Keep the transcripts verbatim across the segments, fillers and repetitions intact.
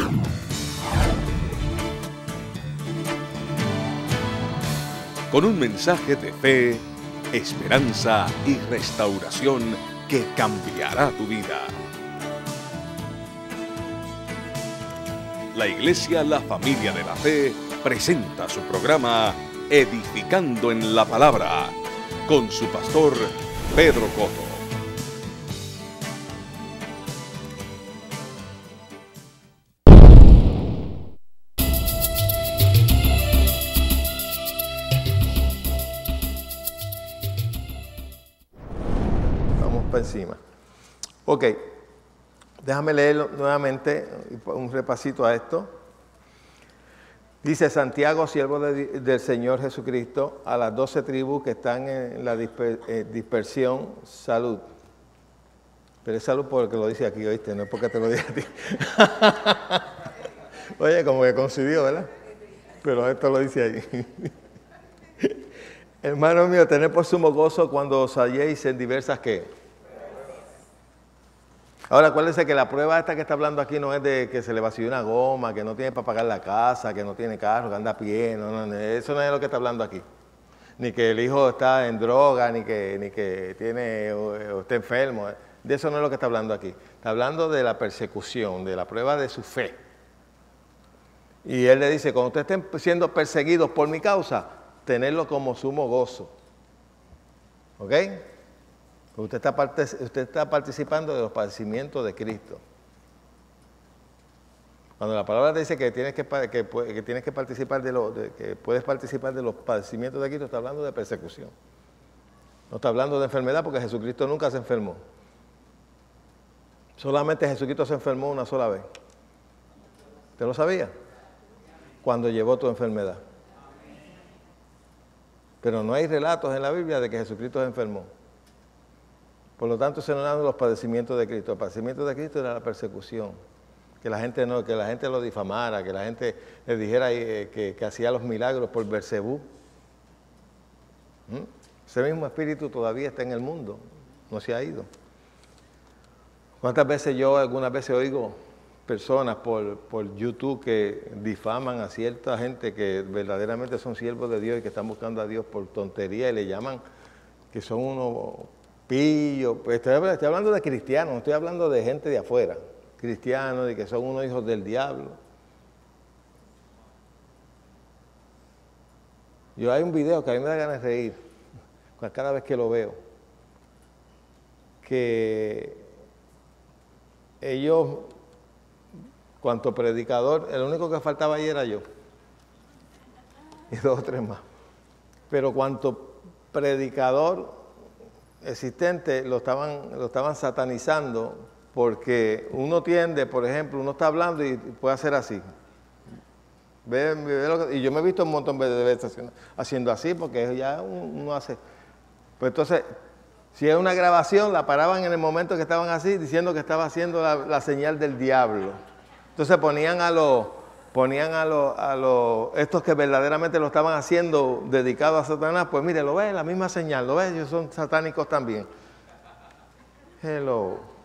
Con un mensaje de fe, esperanza y restauración que cambiará tu vida. La Iglesia La Familia de la Fe presenta su programa Edificando en la Palabra con su pastor Pedro Coto. Encima. Ok, déjame leer nuevamente un repasito a esto. Dice Santiago, siervo de, del Señor Jesucristo, a las doce tribus que están en la disper, eh, dispersión, salud. Pero es salud porque lo dice aquí, ¿oíste? No es porque te lo diga a ti. Oye, como que coincidió, ¿verdad? Pero esto lo dice ahí. Hermano mío, tened por sumo gozo cuando os halléis en diversas, ¿qué? Ahora, acuérdense que la prueba esta que está hablando aquí no es de que se le vació una goma, que no tiene para pagar la casa, que no tiene carro, que anda a pie, no, no, no, eso no es lo que está hablando aquí. Ni que el hijo está en droga, ni que, ni que tiene o, o está enfermo, de eso no es lo que está hablando aquí. Está hablando de la persecución, de la prueba de su fe. Y él le dice, cuando ustedes estén siendo perseguidos por mi causa, tenerlo como sumo gozo. ¿Ok? Usted está, parte, usted está participando de los padecimientos de Cristo. Cuando la palabra dice que tienes que, que, que, tienes que participar de lo, de, que puedes participar de los padecimientos de Cristo, está hablando de persecución. No está hablando de enfermedad porque Jesucristo nunca se enfermó. Solamente Jesucristo se enfermó una sola vez. ¿Usted lo sabía? Cuando llevó tu enfermedad. Pero no hay relatos en la Biblia de que Jesucristo se enfermó. Por lo tanto, se nos dan los padecimientos de Cristo. El padecimiento de Cristo era la persecución. Que la gente no, que la gente lo difamara, que la gente le dijera eh, que, que hacía los milagros por Beelzebú. ¿Mm? Ese mismo espíritu todavía está en el mundo, no se ha ido. ¿Cuántas veces yo, algunas veces oigo personas por, por YouTube que difaman a cierta gente que verdaderamente son siervos de Dios y que están buscando a Dios por tontería y le llaman que son unos pillos? Pues estoy, estoy hablando de cristianos, no estoy hablando de gente de afuera. Cristianos y que son unos hijos del diablo. Yo hay un video que a mí me da ganas de reír cada vez que lo veo, que ellos, cuanto predicador, el único que faltaba ahí era yo y dos o tres más, pero cuanto predicador existente lo estaban, lo estaban satanizando. Porque uno tiende, por ejemplo, uno está hablando y puede hacer así. Ve, ve lo que, y yo me he visto un montón de veces haciendo, haciendo así, porque ya uno hace. Pues entonces, si es una grabación, la paraban en el momento que estaban así, diciendo que estaba haciendo la, la señal del diablo. Entonces ponían a los, ponían a los, a los, estos que verdaderamente lo estaban haciendo dedicados a Satanás, pues mire, lo ves, la misma señal, lo ves, ellos son satánicos también. Hello.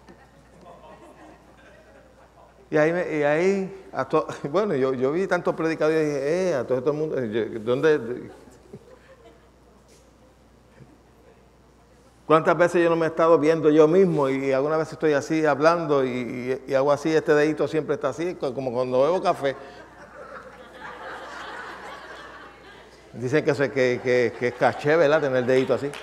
Y ahí, y ahí a to, bueno, yo, yo vi tantos predicadores y dije, eh, a todo, todo el mundo, ¿dónde? ¿Cuántas veces yo no me he estado viendo yo mismo y alguna vez estoy así hablando y, y, y hago así, este dedito siempre está así, como cuando bebo café? Dicen que, eso, que, que, que es caché, ¿verdad? Tener el dedito así.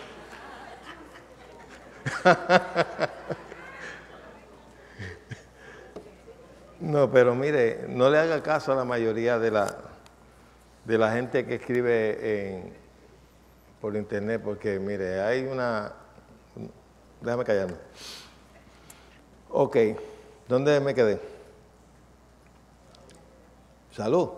No, pero mire, no le haga caso a la mayoría de la, de la gente que escribe en, por internet, porque mire, hay una... Déjame callarme. Ok, ¿dónde me quedé? Salud.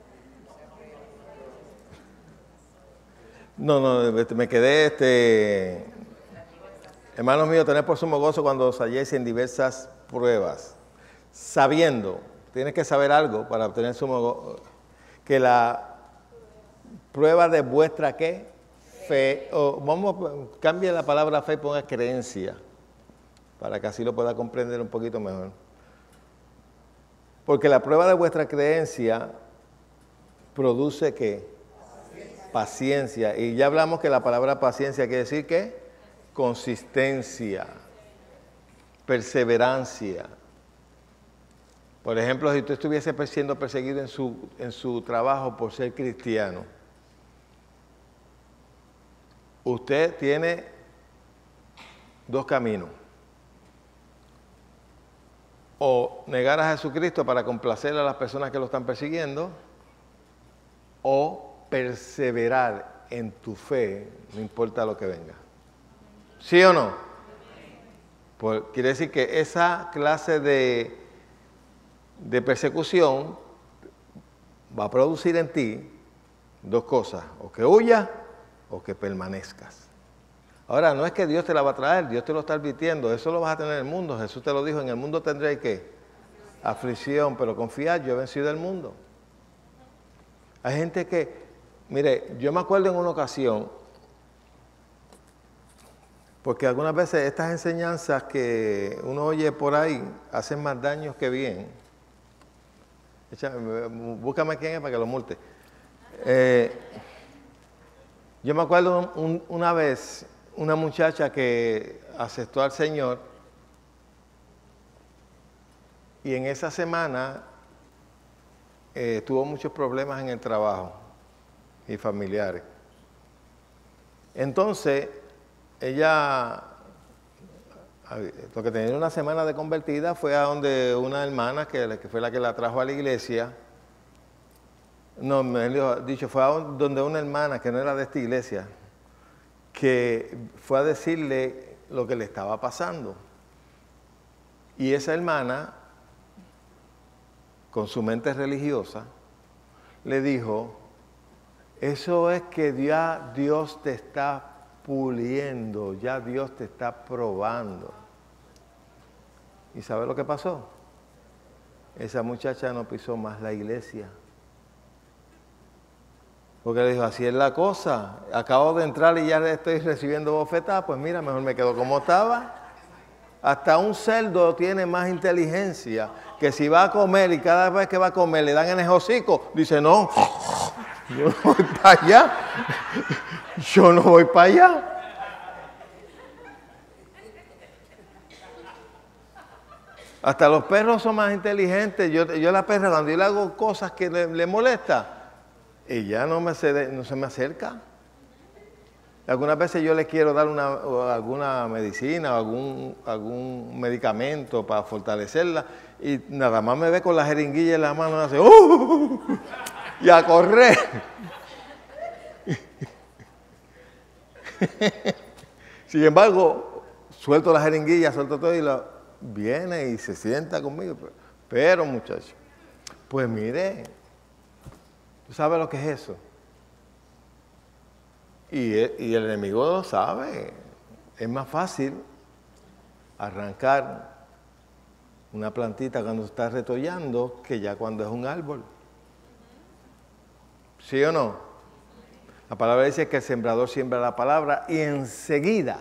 No, no, me quedé, este... Hermanos míos, tened por sumo gozo cuando os halléis en diversas pruebas. Sabiendo, tienes que saber algo para obtener sumo gozo, que la prueba de vuestra, ¿qué? Fe, o vamos, cambie la palabra fe y ponga creencia, para que así lo pueda comprender un poquito mejor. Porque la prueba de vuestra creencia produce ¿qué? Paciencia. Paciencia. Y ya hablamos que la palabra paciencia quiere decir ¿qué? Consistencia, perseverancia. Por ejemplo, si usted estuviese siendo perseguido en su, en su trabajo por ser cristiano, usted tiene dos caminos. O negar a Jesucristo para complacer a las personas que lo están persiguiendo, o perseverar en tu fe, no importa lo que venga. ¿Sí o no? Pues quiere decir que esa clase de, de persecución va a producir en ti dos cosas, o que huyas o que permanezcas. Ahora, no es que Dios te la va a traer, Dios te lo está advirtiendo, eso lo vas a tener en el mundo. Jesús te lo dijo, en el mundo tendréis ¿qué? Aflicción, pero confiad, yo he vencido el mundo. Hay gente que, mire, yo me acuerdo en una ocasión, porque algunas veces estas enseñanzas que uno oye por ahí hacen más daños que bien. Échame, búscame quién es para que lo multe. Eh, yo me acuerdo un, una vez, una muchacha que aceptó al Señor y en esa semana eh, tuvo muchos problemas en el trabajo y familiares. Entonces, ella, lo que tenía una semana de convertida, fue a donde una hermana, que, que fue la que la trajo a la iglesia. No, me dicho, fue a donde una hermana que no era de esta iglesia, que fue a decirle lo que le estaba pasando. Y esa hermana, con su mente religiosa, le dijo, eso es que ya Dios te está puliendo, ya Dios te está probando. ¿Y sabe lo que pasó? Esa muchacha no pisó más la iglesia. Porque le dijo, así es la cosa, acabo de entrar y ya estoy recibiendo bofetadas, pues mira, mejor me quedo como estaba. Hasta un cerdo tiene más inteligencia que si va a comer y cada vez que va a comer le dan en el hocico, dice, no, yo no voy para allá, yo no voy para allá. Hasta los perros son más inteligentes. Yo, yo a la perra, cuando yo le hago cosas que le, le molesta, ella no, me se, no se me acerca. Algunas veces yo le quiero dar una, alguna medicina o algún, algún medicamento para fortalecerla y nada más me ve con la jeringuilla en la mano y hace ¡uh! Y a correr. Sin embargo, suelto la jeringuilla, suelto todo y la, viene y se sienta conmigo. Pero muchacho, pues mire, ¿tú sabes lo que es eso? Y el, y el enemigo lo sabe. Es más fácil arrancar una plantita cuando está retollando que ya cuando es un árbol. ¿Sí o no? La palabra dice que el sembrador siembra la palabra y enseguida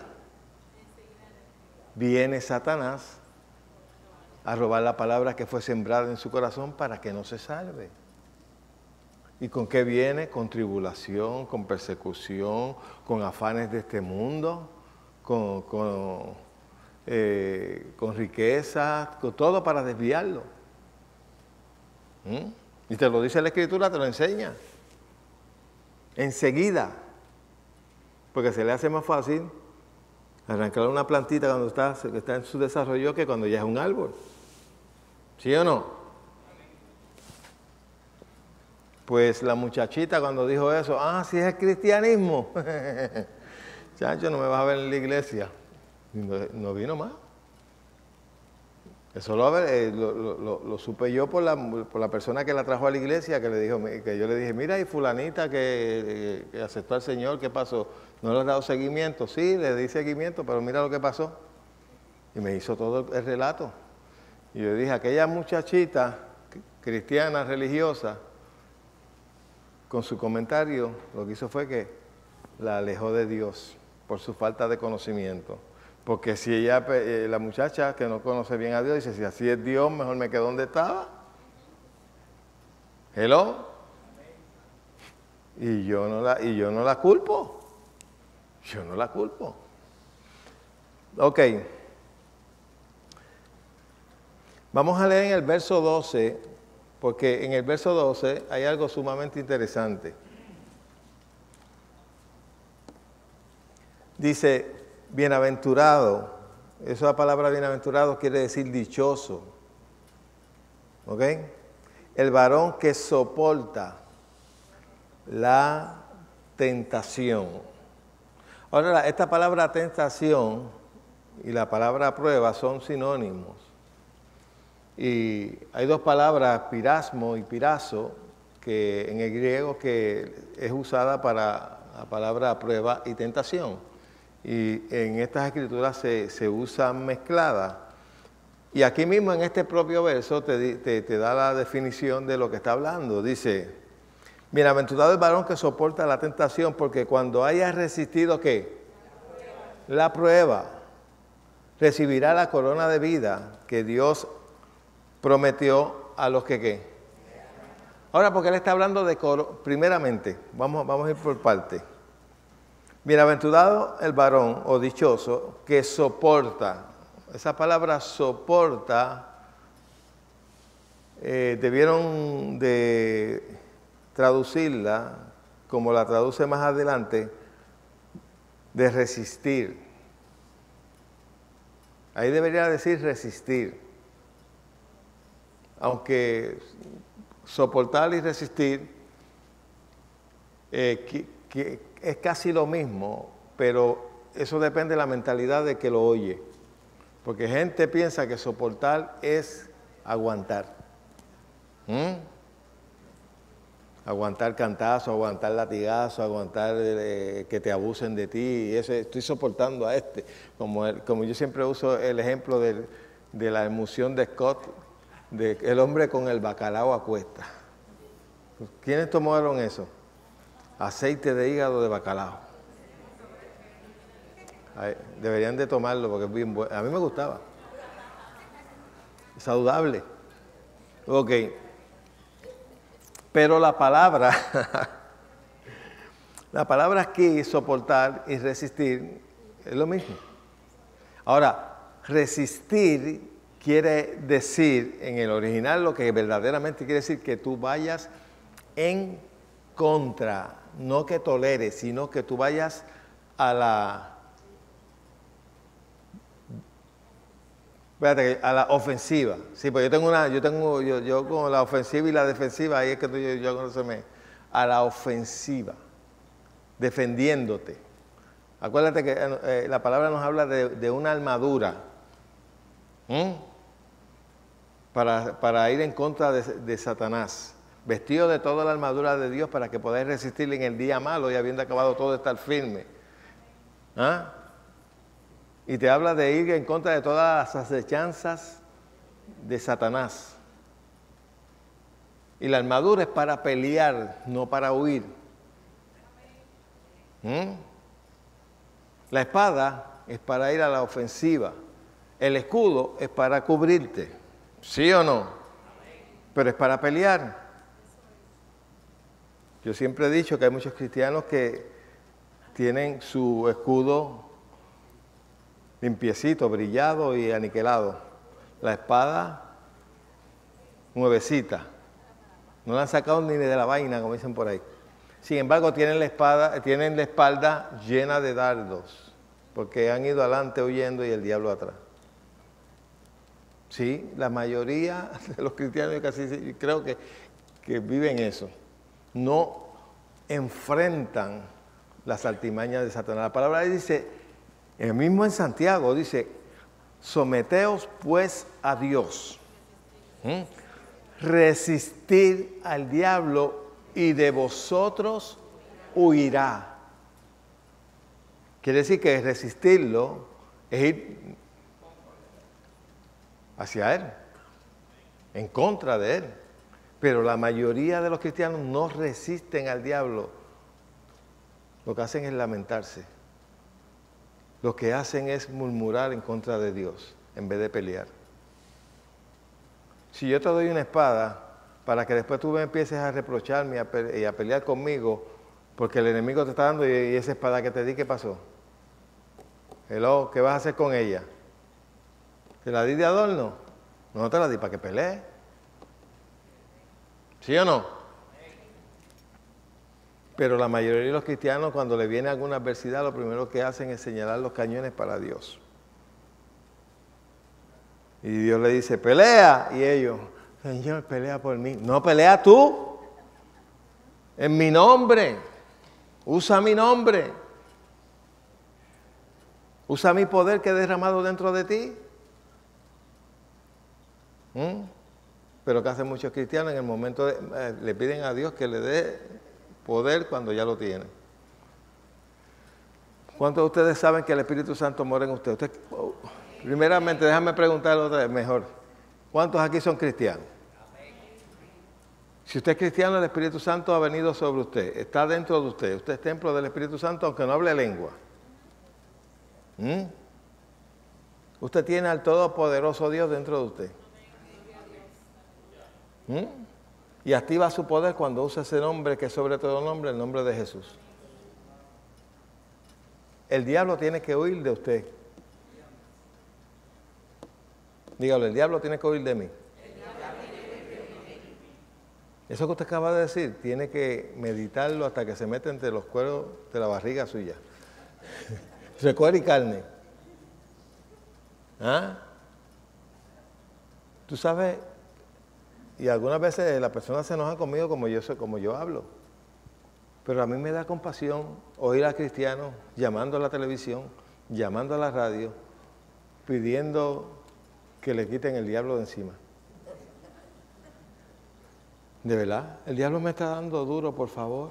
viene Satanás a robar la palabra que fue sembrada en su corazón para que no se salve. ¿Y con qué viene? Con tribulación, con persecución, con afanes de este mundo, con, con, eh, con riquezas, con todo para desviarlo. ¿Mm? Y te lo dice la Escritura, te lo enseña. Enseguida. Porque se le hace más fácil arrancar una plantita cuando está, está en su desarrollo que cuando ya es un árbol. ¿Sí o no? Pues la muchachita cuando dijo eso, ah, si es el cristianismo, chacho, no me vas a ver en la iglesia. No, no vino más. Eso lo, eh, lo, lo, lo supe yo por la, por la persona que la trajo a la iglesia, que le dijo, que yo le dije, mira, y fulanita que, que aceptó al Señor, ¿qué pasó? ¿No le has dado seguimiento? Sí, le di seguimiento, pero mira lo que pasó. Y me hizo todo el relato. Y yo dije, aquella muchachita cristiana, religiosa, con su comentario, lo que hizo fue que la alejó de Dios por su falta de conocimiento. Porque si ella, eh, la muchacha que no conoce bien a Dios, dice, si así es Dios, mejor me quedo donde estaba. Hello. Y yo no la, y yo no la culpo. Yo no la culpo. Ok. Vamos a leer en el verso doce, porque en el verso doce hay algo sumamente interesante. Dice, bienaventurado. Esa palabra bienaventurado quiere decir dichoso. ¿Ok? El varón que soporta la tentación. Ahora, esta palabra tentación y la palabra prueba son sinónimos. Y hay dos palabras, pirasmo y pirazo, que en el griego que es usada para la palabra prueba y tentación. Y en estas escrituras se, se usan mezcladas. Y aquí mismo en este propio verso te, te, te da la definición de lo que está hablando. Dice, bienaventurado el varón que soporta la tentación, porque cuando haya resistido, ¿qué? La prueba. La prueba, recibirá la corona de vida que Dios prometió a los que, ¿qué? Ahora, porque él está hablando de, primeramente, vamos, vamos a ir por parte. Bienaventurado el varón, o dichoso, que soporta. Esa palabra soporta, eh, debieron de traducirla, como la traduce más adelante, de resistir. Ahí debería decir resistir. Aunque soportar y resistir eh, que, que es casi lo mismo, pero eso depende de la mentalidad de que lo oye. Porque gente piensa que soportar es aguantar. ¿Mm? Aguantar cantazo, aguantar latigazo, aguantar eh, que te abusen de ti. Y eso, estoy soportando a este. Como, el, como yo siempre uso el ejemplo de, de la emoción de Scott, de el hombre con el bacalao a cuesta. ¿Quiénes tomaron eso? Aceite de hígado de bacalao. Ay, deberían de tomarlo porque es bien bueno. A mí me gustaba. Saludable. Ok. Pero la palabra, la palabra aquí, soportar y resistir, es lo mismo. Ahora, resistir quiere decir, en el original, lo que verdaderamente quiere decir que tú vayas en contra, no que toleres, sino que tú vayas a la, espérate, a la ofensiva. Sí, pues yo tengo una, yo tengo, yo, yo con la ofensiva y la defensiva, ahí es que tú, yo, yo conoceme, a la ofensiva, defendiéndote. Acuérdate que eh, la palabra nos habla de, de una armadura. ¿Mm? Para, para ir en contra de, de Satanás, vestido de toda la armadura de Dios para que podáis resistir en el día malo y habiendo acabado todo estar firme. ¿Ah? Y te habla de ir en contra de todas las acechanzas de Satanás. Y la armadura es para pelear, no para huir. ¿Mm? La espada es para ir a la ofensiva. El escudo es para cubrirte. ¿Sí o no? Pero es para pelear. Yo siempre he dicho que hay muchos cristianos que tienen su escudo limpiecito, brillado y aniquilado. La espada nuevecita. No la han sacado ni de la vaina, como dicen por ahí. Sin embargo, tienen la espada, tienen la espalda llena de dardos, porque han ido adelante huyendo y el diablo atrás. Sí, la mayoría de los cristianos, casi creo que, que viven eso. No enfrentan las artimañas de Satanás. La palabra dice, el mismo en Santiago, dice, someteos pues a Dios. ¿Mm? Resistir al diablo y de vosotros huirá. Quiere decir que resistirlo es ir hacia Él, en contra de Él. Pero la mayoría de los cristianos no resisten al diablo. Lo que hacen es lamentarse. Lo que hacen es murmurar en contra de Dios, en vez de pelear. Si yo te doy una espada, para que después tú me empieces a reprocharme y a, pe y a pelear conmigo, porque el enemigo te está dando y, y esa espada que te di, ¿qué pasó? Hello, ¿qué vas a hacer con ella? ¿Te la di de adorno? No te la di para que pelees. ¿Sí o no? Pero la mayoría de los cristianos, cuando le viene alguna adversidad, lo primero que hacen es señalar los cañones para Dios. Y Dios le dice, pelea. Y ellos, Señor, pelea por mí. No, pelea tú. En mi nombre. Usa mi nombre. Usa mi poder que he derramado dentro de ti. ¿Mm? Pero ¿qué hacen muchos cristianos? En el momento de, eh, le piden a Dios que le dé poder cuando ya lo tienen. ¿Cuántos de ustedes saben que el Espíritu Santo mora en usted? Usted oh, primeramente, déjame preguntarle otra vez mejor. ¿Cuántos aquí son cristianos? Si usted es cristiano, el Espíritu Santo ha venido sobre usted, está dentro de usted. Usted es templo del Espíritu Santo, aunque no hable lengua. ¿Mm? Usted tiene al Todopoderoso Dios dentro de usted. ¿Mm? Y activa su poder cuando usa ese nombre que es sobre todo nombre, el nombre de Jesús. El diablo tiene que huir de usted. Dígale, el diablo tiene que huir de mí. Eso que usted acaba de decir, tiene que meditarlo hasta que se mete entre los cueros de la barriga suya. Entre cuero y carne. ¿Ah? Tú sabes, y algunas veces las personas se enojan conmigo como yo, como yo hablo. Pero a mí me da compasión oír a cristianos llamando a la televisión, llamando a la radio, pidiendo que le quiten el diablo de encima. De verdad, el diablo me está dando duro, por favor.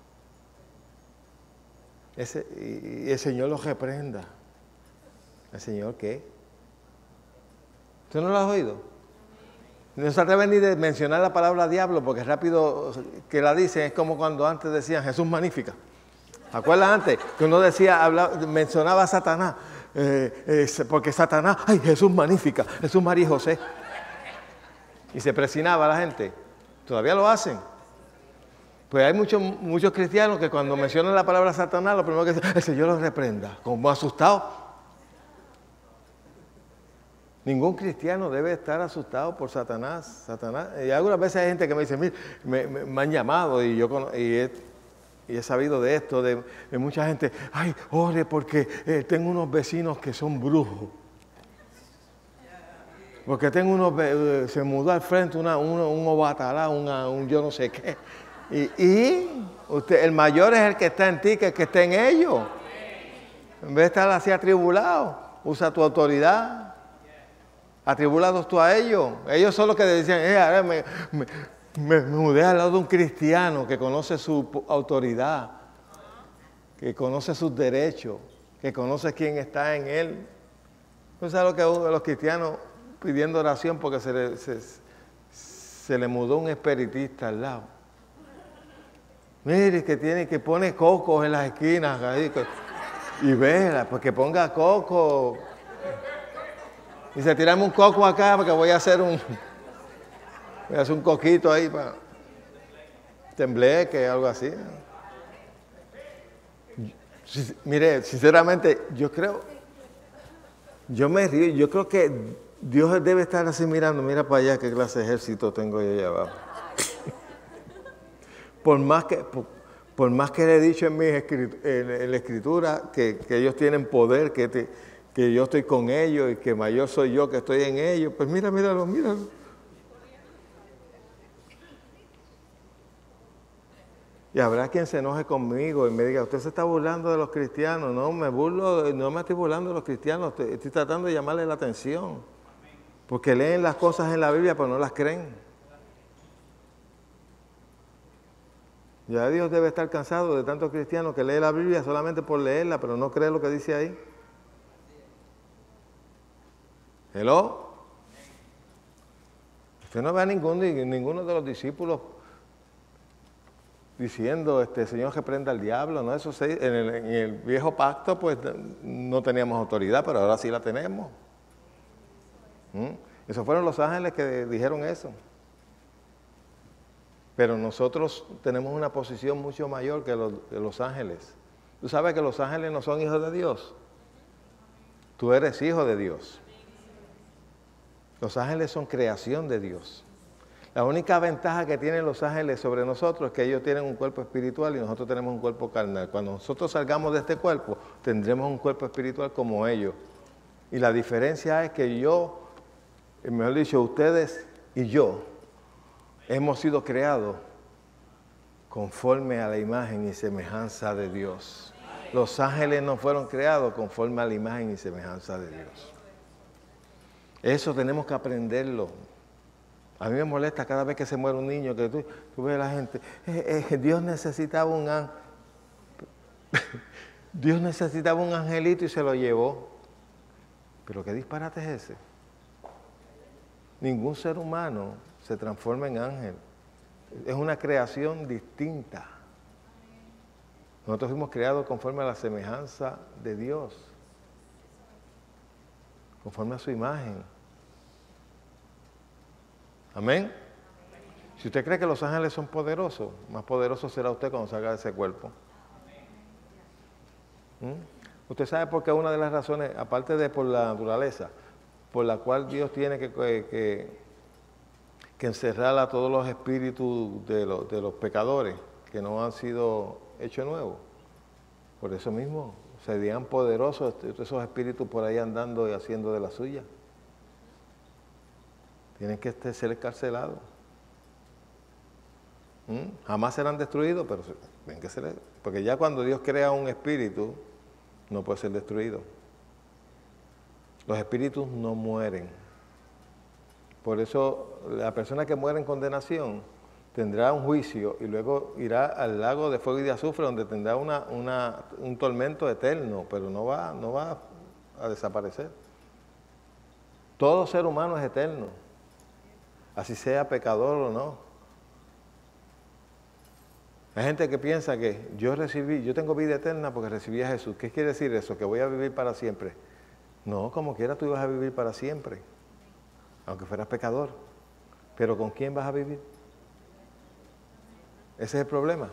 Ese, y, y el Señor los reprenda. ¿El Señor qué? ¿Tú no lo has oído? No se atreven ni de mencionar la palabra diablo, porque rápido que la dicen es como cuando antes decían Jesús magnífica. ¿Acuerdas antes? Que uno decía, hablaba, mencionaba a Satanás, eh, eh, porque Satanás, ay, Jesús magnífica, Jesús María y José. Y se presionaba a la gente. Todavía lo hacen. Pues hay muchos, muchos cristianos que cuando mencionan la palabra Satanás, lo primero que dicen, el Señor los reprenda, como asustado. Ningún cristiano debe estar asustado por Satanás. Satanás. Y algunas veces hay gente que me dice, mire, me, me, me han llamado y yo y he, y he sabido de esto, de, de mucha gente, ay, ore porque eh, tengo unos vecinos que son brujos. Porque tengo unos, eh, se mudó al frente una, uno, un obatalá, una, un yo no sé qué. Y, y usted, el mayor es el que está en ti que el que está en ellos. En vez de estar así atribulado, usa tu autoridad. Atribulados tú a ellos. Ellos son los que decían, eh, me, me, me, me mudé al lado de un cristiano que conoce su autoridad, que conoce sus derechos, que conoce quién está en él. ¿Tú sabes lo que los cristianos pidiendo oración porque se le, se, se le mudó un espiritista al lado? Mire, que tiene que pone cocos en las esquinas ahí, y vela, pues que ponga coco. Dice, tirame un coco acá porque voy a hacer un voy a hacer un coquito ahí para tembleque, algo así. Mire, sinceramente, yo creo, yo me río, yo creo que Dios debe estar así mirando, mira para allá qué clase de ejército tengo yo allá abajo. Por más que, por, por más que le he dicho en, mi escrit, en, en la escritura que, que ellos tienen poder, que, te, que yo estoy con ellos y que mayor soy yo que estoy en ellos, pues mira, míralo, míralo. Y habrá quien se enoje conmigo y me diga, usted se está burlando de los cristianos. No, me burlo, no me estoy burlando de los cristianos, estoy, estoy tratando de llamarle la atención. Porque leen las cosas en la Biblia, pero no las creen. Ya Dios debe estar cansado de tantos cristianos que leen la Biblia solamente por leerla, pero no cree lo que dice ahí. ¿Hello? Usted no ve a ninguno, ninguno de los discípulos diciendo, este Señor reprenda al diablo, ¿no? Eso se, en, el, en el viejo pacto pues no teníamos autoridad, pero ahora sí la tenemos. ¿Mm? Esos fueron los ángeles que dijeron eso. Pero nosotros tenemos una posición mucho mayor que los, que los ángeles. ¿Tú sabes que los ángeles no son hijos de Dios? Tú eres hijo de Dios. Los ángeles son creación de Dios. La única ventaja que tienen los ángeles sobre nosotros es que ellos tienen un cuerpo espiritual y nosotros tenemos un cuerpo carnal. Cuando nosotros salgamos de este cuerpo, tendremos un cuerpo espiritual como ellos. Y la diferencia es que yo, mejor dicho, ustedes y yo, hemos sido creados conforme a la imagen y semejanza de Dios. Los ángeles no fueron creados conforme a la imagen y semejanza de Dios. Eso tenemos que aprenderlo. A mí me molesta cada vez que se muere un niño, que tú, tú ves a la gente, eh, eh, Dios necesitaba un ángel. Dios necesitaba un angelito y se lo llevó. Pero ¿qué disparate es ese? Ningún ser humano se transforma en ángel. Es una creación distinta. Nosotros fuimos creados conforme a la semejanza de Dios, conforme a su imagen. Amén. Si usted cree que los ángeles son poderosos, más poderoso será usted cuando salga de ese cuerpo. ¿Mm? Usted sabe por qué una de las razones, aparte de por la naturaleza, por la cual Dios tiene que, que, que encerrar a todos los espíritus de los, de los pecadores que no han sido hechos nuevos. Por eso mismo serían poderosos esos espíritus por ahí andando y haciendo de la suya. Tienen que ser encarcelados. ¿Mm? Jamás serán destruidos, pero ven que ser, porque ya cuando Dios crea un espíritu, no puede ser destruido. Los espíritus no mueren. Por eso la persona que muere en condenación tendrá un juicio y luego irá al lago de fuego y de azufre, donde tendrá una, una, un tormento eterno, pero no va, no va a desaparecer. Todo ser humano es eterno, así sea pecador o no. Hay gente que piensa que yo recibí, yo tengo vida eterna porque recibí a Jesús. ¿Qué quiere decir eso? Que voy a vivir para siempre. No, como quiera tú ibas a vivir para siempre, aunque fueras pecador. Pero ¿con quién vas a vivir? Ese es el problema.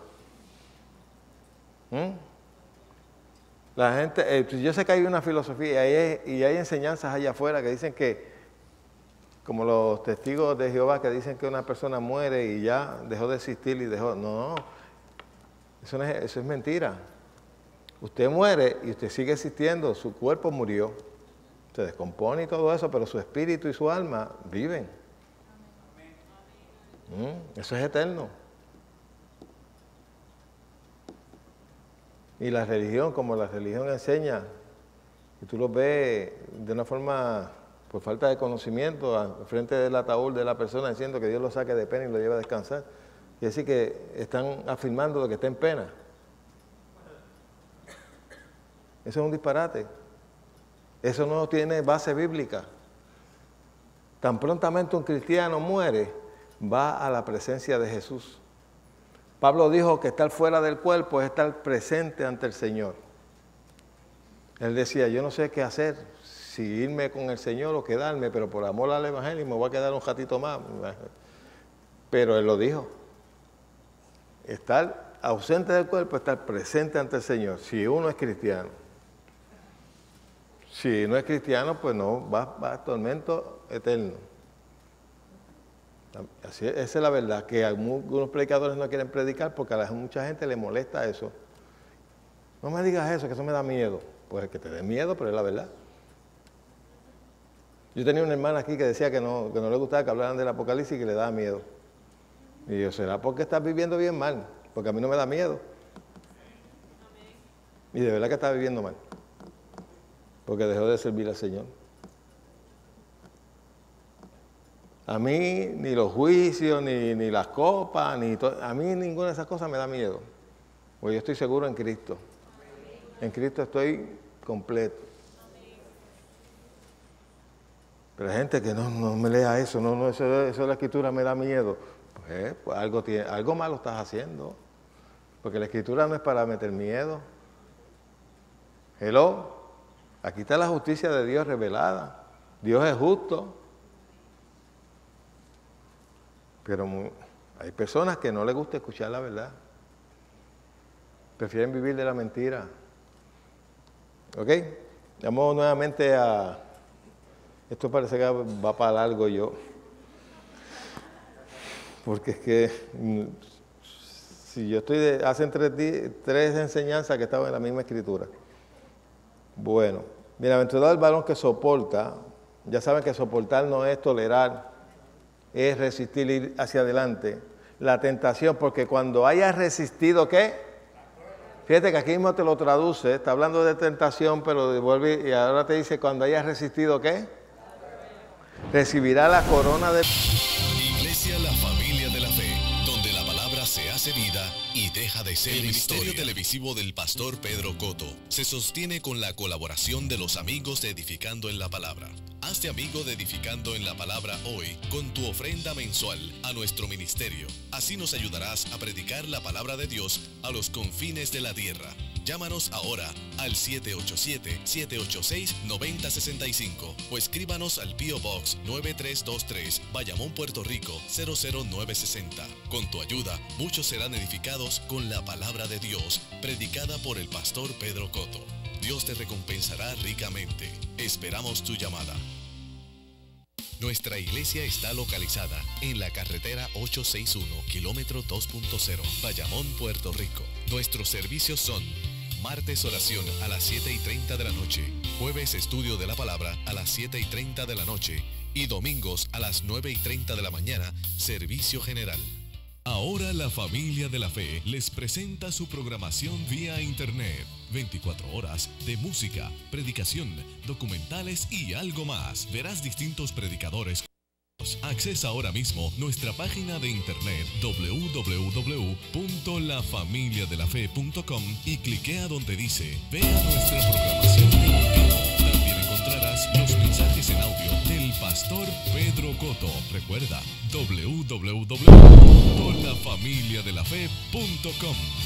¿Mm? La gente, eh, yo sé que hay una filosofía y hay, y hay enseñanzas allá afuera que dicen que, como los testigos de Jehová, que dicen que una persona muere y ya dejó de existir y dejó. No, eso, no es, eso es mentira. Usted muere y usted sigue existiendo, su cuerpo murió, se descompone y todo eso, pero su espíritu y su alma viven. ¿Mm? Eso es eterno. Y la religión, como la religión enseña, y tú lo ves de una forma, por falta de conocimiento, al frente del ataúd de la persona, diciendo que Dios lo saque de pena y lo lleve a descansar. Y así que están afirmando de que está en pena. Eso es un disparate. Eso no tiene base bíblica. Tan prontamente un cristiano muere, va a la presencia de Jesús. Pablo dijo que estar fuera del cuerpo es estar presente ante el Señor. Él decía, yo no sé qué hacer, si irme con el Señor o quedarme, pero por amor al Evangelio me voy a quedar un ratito más. Pero él lo dijo. Estar ausente del cuerpo, estar presente ante el Señor, si uno es cristiano. Si no es cristiano, pues no, va, va a tormento eterno. Así es, esa es la verdad, que algunos predicadores no quieren predicar porque a mucha gente le molesta eso. No me digas eso, que eso me da miedo. Pues que te dé miedo, pero es la verdad. Yo tenía una hermana aquí que decía que no, que no le gustaba que hablaran del Apocalipsis y que le daba miedo. Y yo, ¿será porque estás viviendo bien mal? Porque a mí no me da miedo. Y de verdad que está viviendo mal. Porque dejó de servir al Señor. A mí ni los juicios, ni, ni las copas, ni to- a mí ninguna de esas cosas me da miedo. Porque yo estoy seguro en Cristo. En Cristo estoy completo. Pero hay gente que no, no me lea eso, no, no, eso, eso de la Escritura me da miedo. Pues, pues algo, tiene, algo malo estás haciendo. Porque la Escritura no es para meter miedo. Hello. Aquí está la justicia de Dios revelada. Dios es justo. Pero Hay personas que no les gusta escuchar la verdad. Prefieren vivir de la mentira. ¿Ok? Vamos nuevamente a... Esto parece que va para largo yo. Porque es que... Si yo estoy de... Hacen tres, tres enseñanzas que estaban en la misma escritura. Bueno. Bienaventurado el varón que soporta. Ya saben que soportar no es tolerar. Es resistir, ir hacia adelante. La tentación, porque cuando hayas resistido, ¿qué? Fíjate que aquí mismo te lo traduce, está hablando de tentación, pero devuelve y ahora te dice, cuando hayas resistido, ¿qué? Recibirá la corona de... Iglesia La Familia de la Fe, donde la palabra se hace vida y deja de ser historia. El ministerio televisivo del pastor Pedro Cotto se sostiene con la colaboración de los amigos de Edificando en la Palabra. Hazte amigo de Edificando en la Palabra hoy con tu ofrenda mensual a nuestro ministerio. Así nos ayudarás a predicar la palabra de Dios a los confines de la tierra. Llámanos ahora al siete ocho siete, siete ocho seis, nueve cero seis cinco o escríbanos al P O Box nueve tres dos tres, Bayamón, Puerto Rico cero cero nueve seis cero. Con tu ayuda, muchos serán edificados con la palabra de Dios, predicada por el pastor Pedro Cotto. Dios te recompensará ricamente. Esperamos tu llamada. Nuestra iglesia está localizada en la carretera ochocientos sesenta y uno, kilómetro dos punto cero, Bayamón, Puerto Rico. Nuestros servicios son martes oración a las siete y treinta de la noche, jueves estudio de la palabra a las siete y treinta de la noche y domingos a las nueve y treinta de la mañana, servicio general. Ahora la Familia de la Fe les presenta su programación vía internet. veinticuatro horas de música, predicación, documentales y algo más. Verás distintos predicadores. Accesa ahora mismo nuestra página de internet doble u doble u doble u punto la familia de la fe punto com y cliquea donde dice vea nuestra programación en vivo. También encontrarás los mensajes en audio del pastor Pedro Cotto. Recuerda doble u doble u doble u punto la familia de la fe punto com.